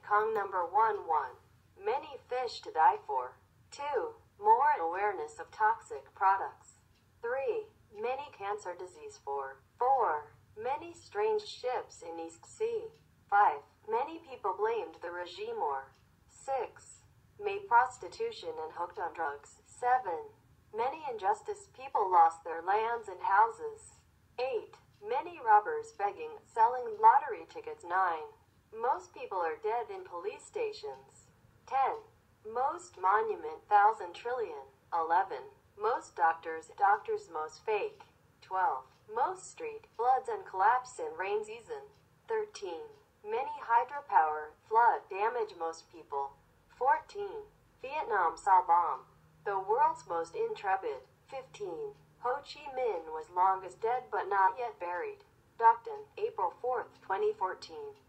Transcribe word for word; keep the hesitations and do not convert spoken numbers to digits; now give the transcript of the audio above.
Kong number one one. Many fish to die for. two. More awareness of toxic products. three. Many cancer disease for. four. Many strange ships in East Sea. five. Many people blamed the regime or. six. Made prostitution and hooked on drugs. seven. Many injustice people lost their lands and houses. eight. Many robbers begging, selling lottery tickets. nine. Most people are dead in police stations. ten. Most monument thousand trillion. eleven. Most doctors, doctors most fake. twelve. Most street floods and collapse in rain season. thirteen. Many hydropower flood damage most people. fourteen. Vietnam saw bomb. The world's most intrepid. fifteen. Ho Chi Minh was longest dead but not yet buried. Stockton, April fourth, twenty fourteen.